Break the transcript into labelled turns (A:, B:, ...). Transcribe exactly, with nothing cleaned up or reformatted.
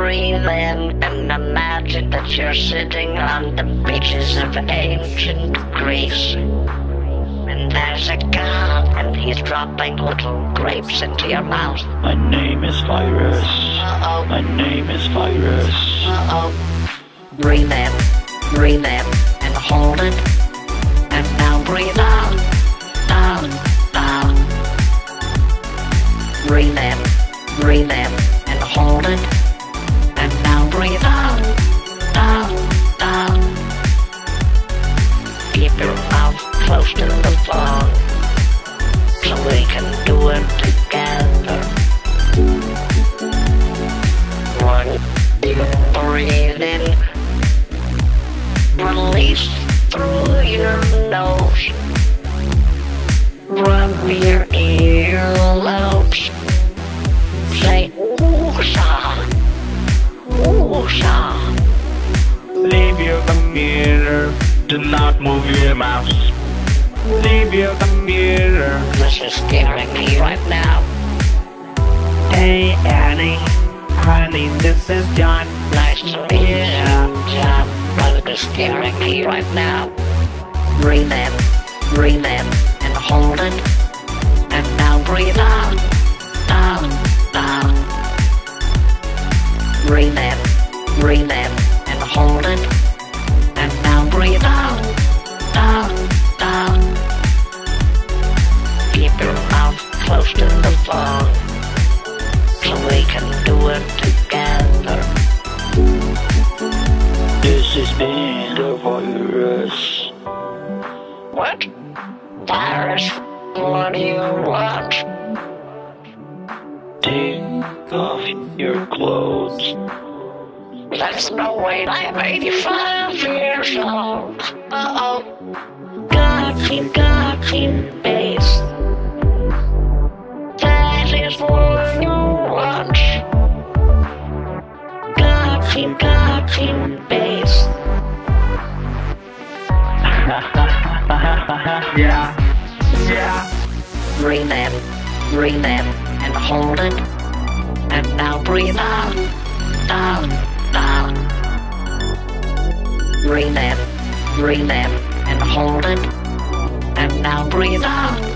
A: breathe in and imagine that you're sitting on the beaches of ancient Greece. And there's a god, and he's dropping little grapes into your mouth.
B: My name is Virus.
A: Uh-oh.
B: My name is Virus.
A: Uh-oh. Breathe in, breathe in, and hold it. And now breathe out, out, out. Breathe in, breathe in, and hold it. And now breathe out, out, out. Keep your mouth close to the phone, so we can do it together. One deep breathe in, release through your nose, rub your earlobes, say ooh-sha, ooh-sha.
B: Leave your computer, do not move your mouse. Leave your computer.
A: This is scaring me right now.
B: Hey Annie, honey, this is John.
A: Nice to meet you, John. But it's scaring me right now. Breathe in, breathe in, and hold it. And now breathe out, out, out. Breathe in, breathe in, and hold it. And now breathe out, out, out. Keep your mouth close to the phone, so we can do it together.
B: This has been the Virus.
A: What? Virus? What do you want?
B: Take off your clothes.
A: There's no way. I'm eighty-five years old. Uh-oh. Gotcha, gotcha, base. That is what you want. Gotcha, gotcha, base.
B: Yeah, yeah.
A: Breathe in, breathe in, and hold it. And now breathe out, out, out. Breathe in, breathe in, and hold it. And now breathe out,